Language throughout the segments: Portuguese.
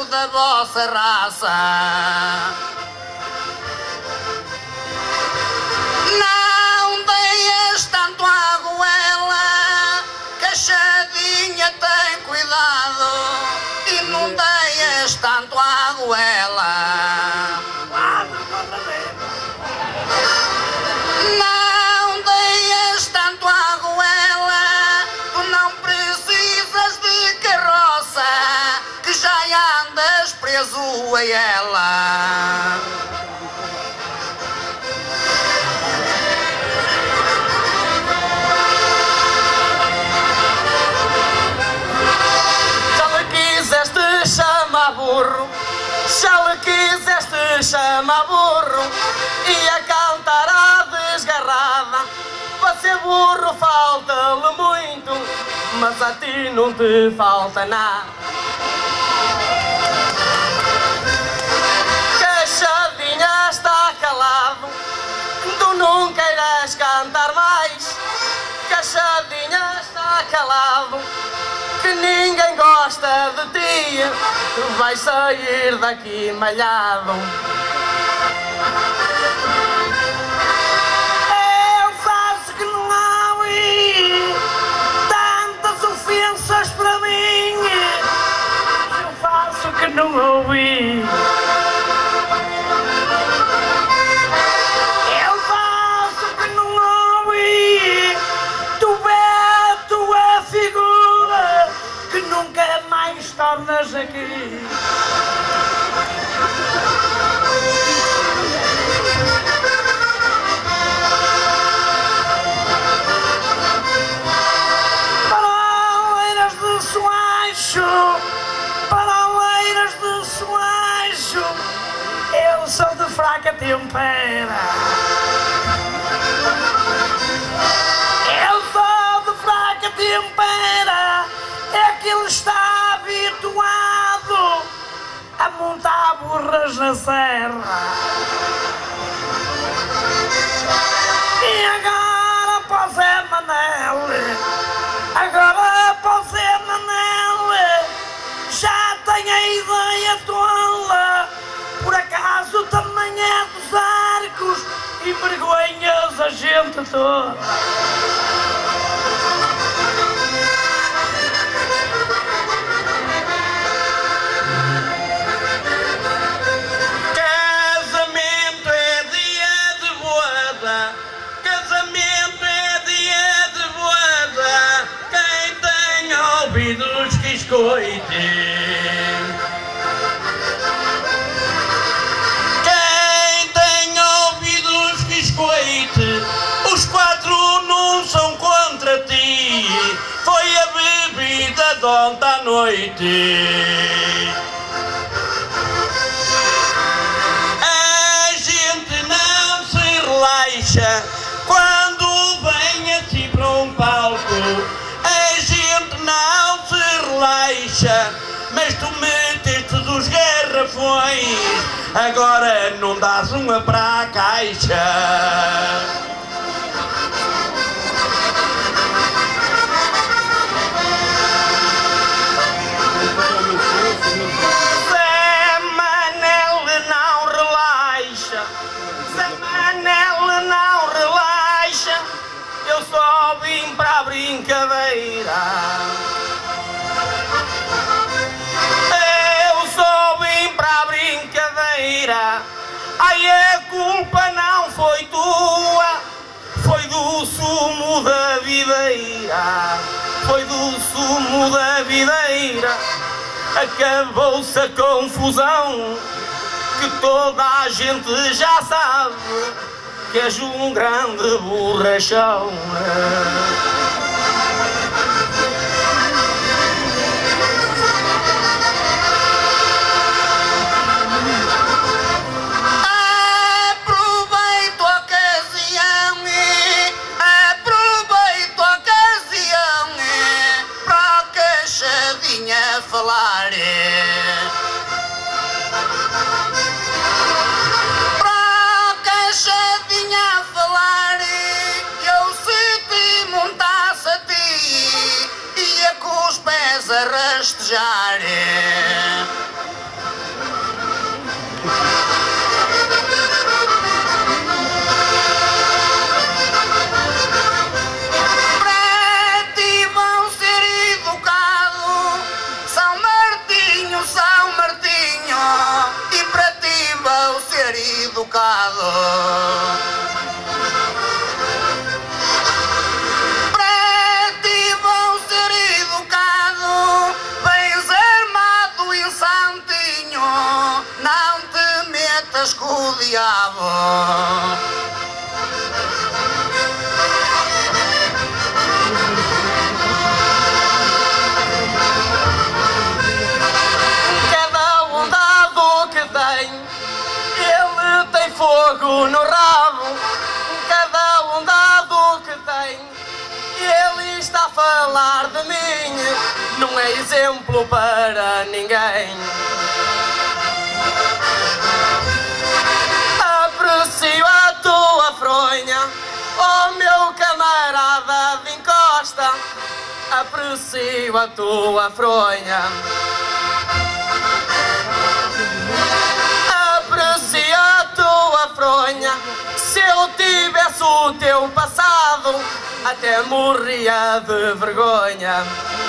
sou da vossa raça. Não deias tanto à goela, Cachadinha tem cuidado, e não deias tanto à goela. Não deias tanto à goela, tu não precisas de carroça, que já andas preso a ela. Já lhe quiseste chamar burro e a cantar à desgarrada. Para ser burro falta-lhe muito, mas a ti não te falta nada. Cachadinha está calado, tu não queiras cantar mais. Cachadinha está calado, que ninguém gosta de ti, vais sair daqui malhado. Eu faço que não há tantas ofensas para mim. Eu faço que não ouvi. Eu faço que não ouvi. Tu vê tua figura que nunca mais tornas aqui. Paraleiras de Soacho, paraleiras de Soacho, eu sou de fraca tempera. Eu sou de fraca tempera. É que ele está habituado a montar burras na serra. E agora para o Zé Manel, agora para o Zé Manel, já tem a ideia tola. Por acaso também é dos Arcos e vergonhas a gente toda. Ouvidos que escoite. Quem tem ouvidos que escoite, os quatro não são contra ti, foi a bebida de ontem à noite. A gente não se relaxa quando vem assim para um palco. A gente não se relaxa, mas tu meteste dos garrafões, agora não dás uma para a caixa. Zé Manel não relaxa, Zé Manel não relaxa, eu só vim para a brincadeira. Eu só vim para a brincadeira. Ai, a culpa não foi tua, foi do sumo da videira. Foi do sumo da videira. Acabou-se a confusão, que toda a gente já sabe que és um grande borrachão. Falar para Cachadinha a falar, eu se te montasse a ti, ia com os pés a rastejar. Para ti vou ser educado, vens armado e santinho, não te metas com o diabo. Fogo no rabo, cada um dado que tem, ele está a falar de mim, não é exemplo para ninguém. Aprecio a tua fronha, oh meu camarada de encosta, aprecio a tua fronha. Se eu tivesse o teu passado, até morria de vergonha.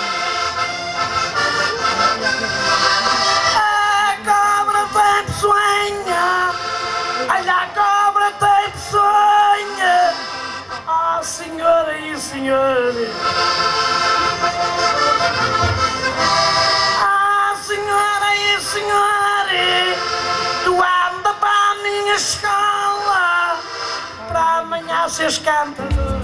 A cobra tem peçonha, olha a cobra tem peçonha. Oh senhora e senhores, ah senhora e senhores, tu anda para a minha escola, para amanhã seres cantador.